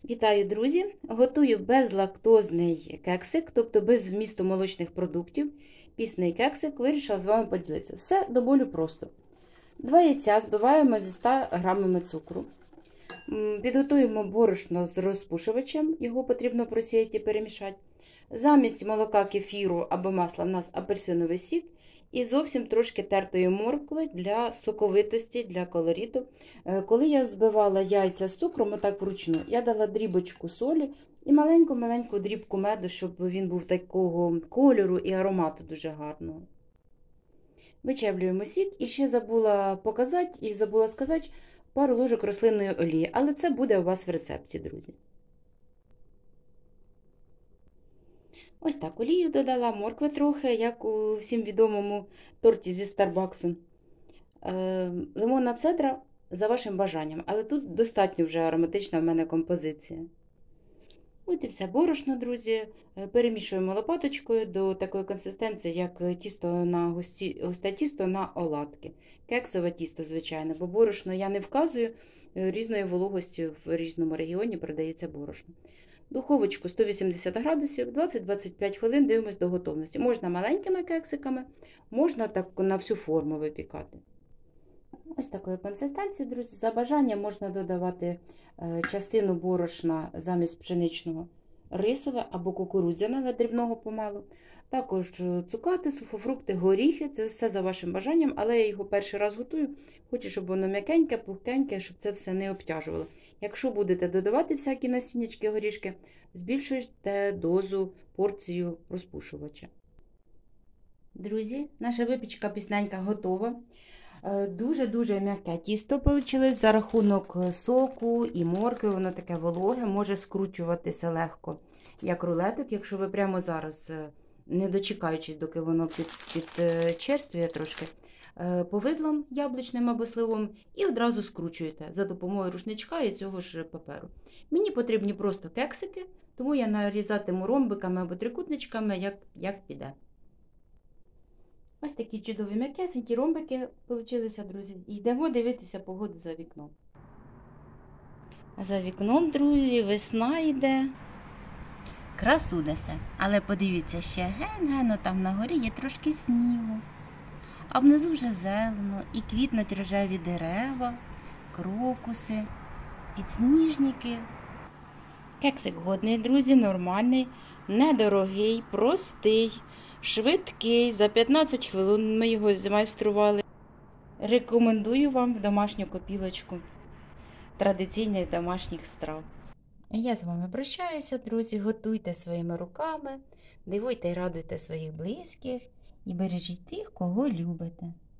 Вітаю, друзі! Готую безлактозний кексик, тобто без вмісту молочних продуктів. Пісний кексик, вирішила з вами поділитися. Все до болю просто. 2 яйця збиваємо зі 100 грамами цукру. Підготуємо борошно з розпушувачем, його потрібно просіяти і перемішати. Замість молока, кефіру або масла в нас апельсиновий сік. І зовсім трошки тертої моркви для соковитості, для колориту. Коли я збивала яйця з цукром, отак вручну, я дала дрібочку солі і маленьку-маленьку дрібку меду, щоб він був такого кольору і аромату дуже гарного. Вичавлюємо сік і ще забула показати і забула сказати пару ложок рослинної олії, але це буде у вас в рецепті, друзі. Ось так, олію додала, моркви трохи, як у всім відомому торті зі Старбаксу. Лимонна цедра за вашим бажанням, але тут достатньо вже ароматична в мене композиція. Ось і все борошно, друзі. Перемішуємо лопаточкою до такої консистенції, як густе тісто на оладки. Кексове тісто, звичайно, бо борошно я не вказую, різної вологості в різному регіоні продається борошно. Духовочку 180 градусів, 20-25 хвилин дивимось до готовності. Можна маленькими кексиками, можна так на всю форму випікати. Ось такої консистенції, друзі. За бажанням можна додавати частину борошна замість пшеничного рисове або кукурудзяне для дрібного помелу. Також цукати, сухофрукти, горіхи. Це все за вашим бажанням, але я його перший раз готую. Хочу, щоб воно м'якеньке, пухкеньке, щоб це все не обтяжувало. Якщо будете додавати всякі насіннячки, горішки, збільшуйте дозу, порцію розпушувача. Друзі, наша випічка пісненька готова. Дуже-дуже м'яке тісто вийшло за рахунок соку і моркви, воно таке вологе, може скручуватися легко, як рулетик, якщо ви прямо зараз, не дочекаючись, доки воно підчерствує трошки, повидлом яблучним або сливом і одразу скручуєте за допомогою рушничка і цього ж паперу. Мені потрібні просто кексики, тому я нарізатиму ромбиками або трикутничками, як піде. Ось такі чудові м'якесенькі ромбики получилися, друзі. І йдемо дивитися погоду за вікном. А за вікном, друзі, весна йде. Красу несе. Але подивіться, ще ген-гено там на горі є трошки снігу. А внизу вже зелено і квітнуть рожеві дерева, крокуси, підсніжники. Кексик годний, друзі, нормальний, недорогий, простий, швидкий. За 15 хвилин ми його змайстрували. Рекомендую вам в домашню копілочку традиційних домашніх страв. Я з вами прощаюся, друзі. Готуйте своїми руками, дивуйте і радуйте своїх близьких і бережіть тих, кого любите.